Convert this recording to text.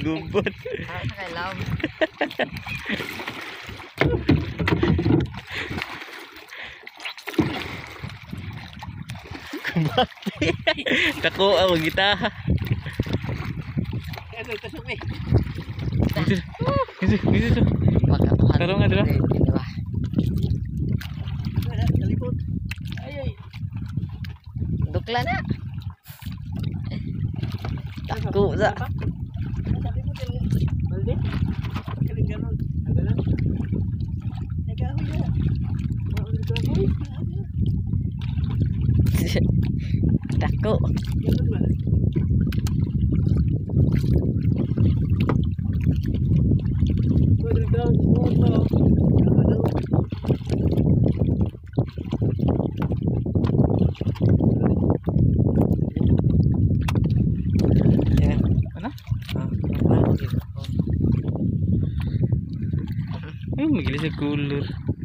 Gubot. Nakailaw. Kumati. Tako ang gitaha. Ano ito sa may? Dito. Pagkatuhan. Taro nga, dito. Diba? Kalipot. Ay. Dukla na. Tako sa. Sabi mo din. Balde. Kaling ganon. Agalan. Nagahoy na. Nagahoy. Tako. Ganon ba? Ano? Ay, magilis sa cooler.